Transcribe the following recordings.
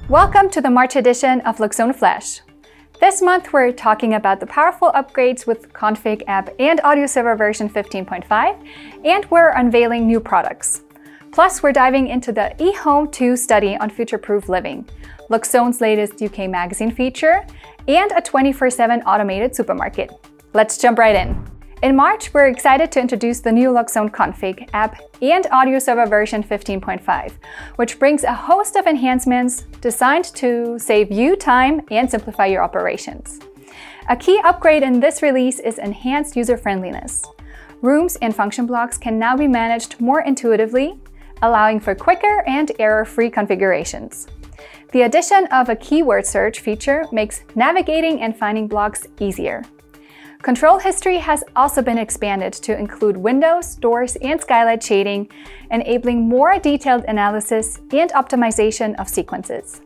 Welcome to the March edition of Loxone Flash. This month we're talking about the powerful upgrades with Config app and Audioserver version 15.5, and we're unveiling new products. Plus, we're diving into the eHome 2 study on future-proof living, Loxone's latest UK magazine feature, and a 24/7 automated supermarket. Let's jump right in. In March, we're excited to introduce the new Loxone Config app and Audioserver version 15.5, which brings a host of enhancements designed to save you time and simplify your operations. A key upgrade in this release is enhanced user-friendliness. Rooms and function blocks can now be managed more intuitively, allowing for quicker and error-free configurations. The addition of a keyword search feature makes navigating and finding blocks easier. Control history has also been expanded to include windows, doors, and skylight shading, enabling more detailed analysis and optimization of sequences.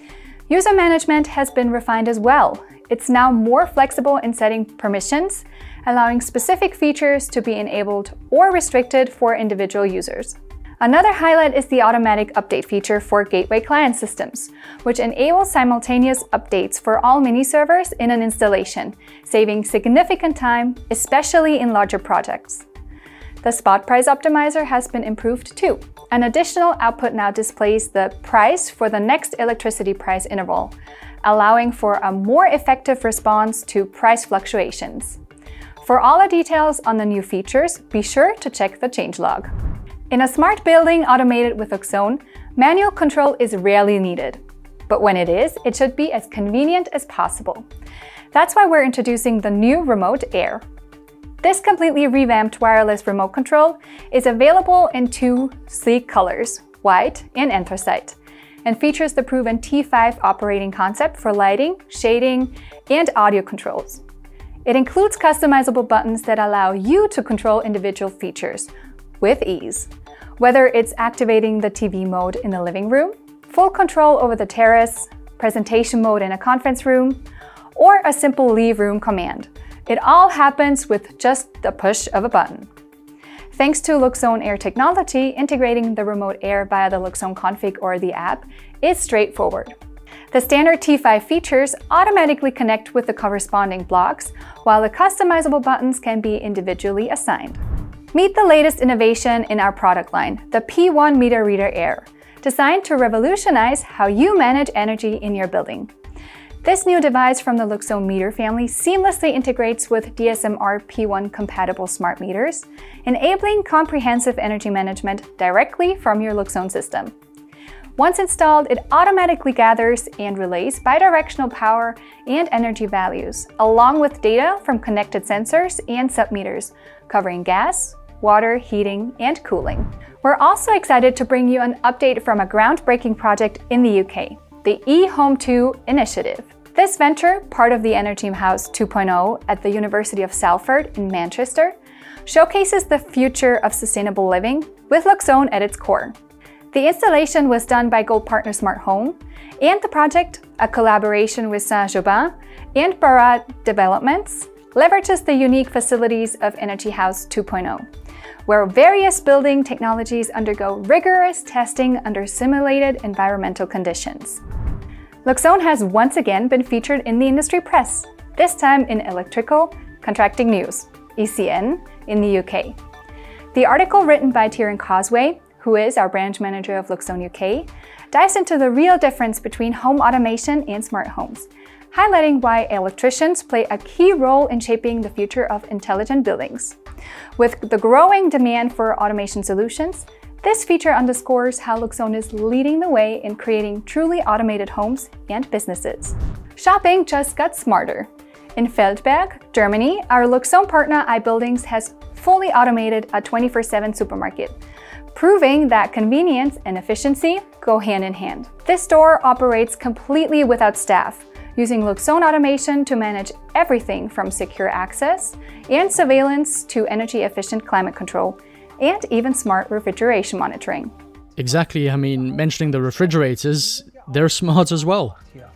User management has been refined as well. It's now more flexible in setting permissions, allowing specific features to be enabled or restricted for individual users. Another highlight is the automatic update feature for gateway client systems, which enables simultaneous updates for all mini servers in an installation, saving significant time, especially in larger projects. The spot price optimizer has been improved too. An additional output now displays the price for the next electricity price interval, allowing for a more effective response to price fluctuations. For all the details on the new features, be sure to check the changelog. In a smart building automated with Loxone, manual control is rarely needed. But when it is, it should be as convenient as possible. That's why we're introducing the new Remote Air. This completely revamped wireless remote control is available in two sleek colors, white and anthracite, and features the proven T5 operating concept for lighting, shading, and audio controls. It includes customizable buttons that allow you to control individual features with ease. Whether it's activating the TV mode in the living room, full control over the terrace, presentation mode in a conference room, or a simple leave room command, it all happens with just the push of a button. Thanks to Loxone Air technology, integrating the Remote Air via the Loxone Config or the app is straightforward. The standard T5 features automatically connect with the corresponding blocks, while the customizable buttons can be individually assigned. Meet the latest innovation in our product line, the P1 Meter Reader Air, designed to revolutionize how you manage energy in your building. This new device from the Loxone meter family seamlessly integrates with DSMR P1 compatible smart meters, enabling comprehensive energy management directly from your Loxone system. Once installed, it automatically gathers and relays bidirectional power and energy values, along with data from connected sensors and submeters, covering gas, water, heating, and cooling. We're also excited to bring you an update from a groundbreaking project in the UK, the eHome 2 initiative. This venture, part of the Energy House 2.0 at the University of Salford in Manchester, showcases the future of sustainable living with Loxone at its core. The installation was done by Gold Partner Smart Home, and the project, a collaboration with Saint-Gobain and Barat Developments, leverages the unique facilities of Energy House 2.0, where various building technologies undergo rigorous testing under simulated environmental conditions. Loxone has once again been featured in the industry press, this time in Electrical Contracting News, ECN, in the UK. The article, written by Tieran Causeway, who is our branch manager of Loxone UK, dives into the real difference between home automation and smart homes, highlighting why electricians play a key role in shaping the future of intelligent buildings. With the growing demand for automation solutions, this feature underscores how Loxone is leading the way in creating truly automated homes and businesses. Shopping just got smarter. In Feldberg, Germany, our Loxone partner iBuildings has fully automated a 24/7 supermarket, proving that convenience and efficiency go hand in hand. This store operates completely without staff, using Loxone automation to manage everything from secure access and surveillance to energy-efficient climate control, and even smart refrigeration monitoring. Exactly, I mean, mentioning the refrigerators, they're smart as well.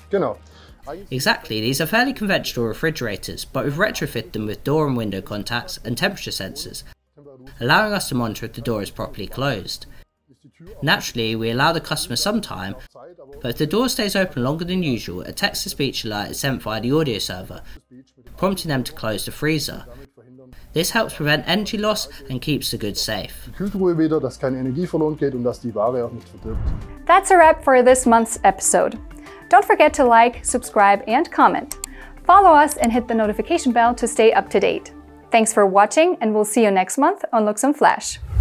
Exactly, these are fairly conventional refrigerators, but we've retrofitted them with door and window contacts and temperature sensors, allowing us to monitor if the door is properly closed. Naturally, we allow the customer some time, but if the door stays open longer than usual, a text-to-speech alert is sent via the Audioserver, prompting them to close the freezer. This helps prevent energy loss and keeps the goods safe. That's a wrap for this month's episode. Don't forget to like, subscribe, and comment. Follow us and hit the notification bell to stay up to date. Thanks for watching, and we'll see you next month on Loxone Flash.